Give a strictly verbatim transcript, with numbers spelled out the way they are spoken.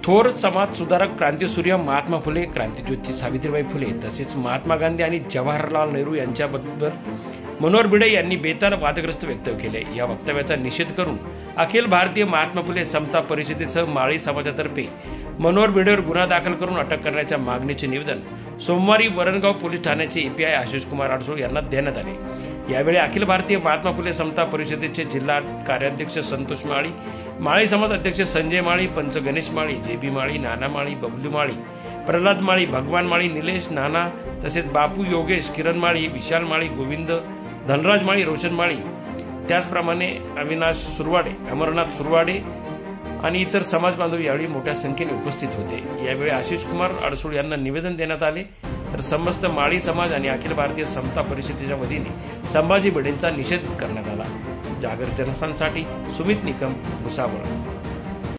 थोर समाज सुधारक क्रांतीसूर्य महात्मा फुले, क्रांतीज्योती सावित्रीबाई फुले तसेच महात्मा गांधी आणि जवाहरलाल नेहरू यांच्याबद्दल मनोहर भिडे यांनी बेताल वादग्रस्त वक्तव्य केले। या वक्तव्याचा निषेध करून अखिल भारतीय महात्मा फुले समता परिषदेसह माळी समाजातर्फे मनोहर भिडेवर गुन्हा दाखल करून अटक करण्याच्या मागणीचे निवेदन सोमवारी वरणगाव पोलीस ठाण्याचे एपीआय आशिष कुमार अडसूळ यांना देण्यात आले। यावेळी अखिल भारतीय महात्मा फुले समता परिषदेचे जिल्हा कार्याध्यक्ष संतोष माळी, माळी समाज अध्यक्ष संजय माळी, पंच गणेश माळी, जेबी माळी, नाना माळी, बबलू माळी, प्रल्हाद माळी, भगवान माळी, निलेश नाना तसेच बापू योगेश, किरण माळी, विशाल माळी, गोविंद धनराज माळी, रोशन माळी, त्याचप्रमाणे अविनाश सुरवाडे, अमरनाथ सुरवाडे आणि इतर समाज बांधव यावेळी मोठ्या संख्येने उपस्थित होते। यावेळी आशिष कुमार अडसूळ यांना निवेदन देण्यात आले, तर समस्त माळी समाज आणि अखिल भारतीय समता परिषदेच्या वतीने संभाजी भिडेंचा निषेध करण्यात आला। जागर जनस्थानसाठी सुमित निकम, भुसावळ।